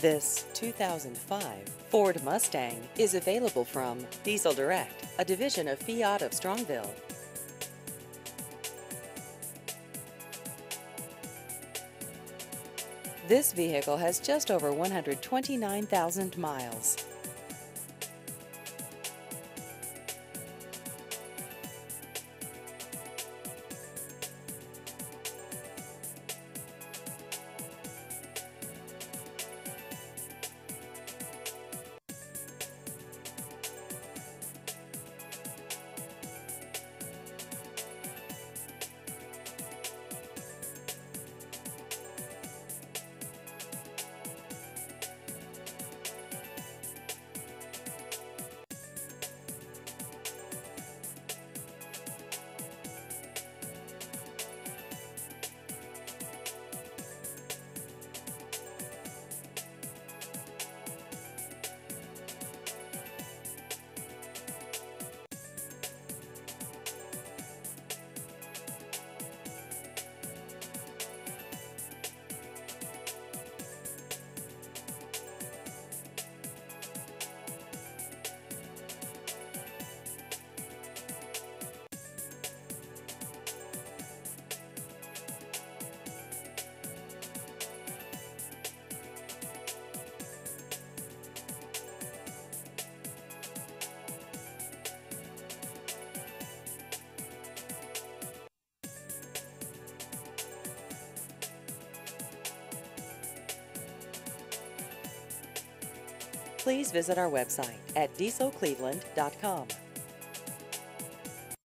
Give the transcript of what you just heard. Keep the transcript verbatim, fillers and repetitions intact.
This two thousand five Ford Mustang is available from Diesel Direct, a division of Fiat of Strongville. This vehicle has just over one hundred twenty-nine thousand miles. Please visit our website at diesel cleveland dot com.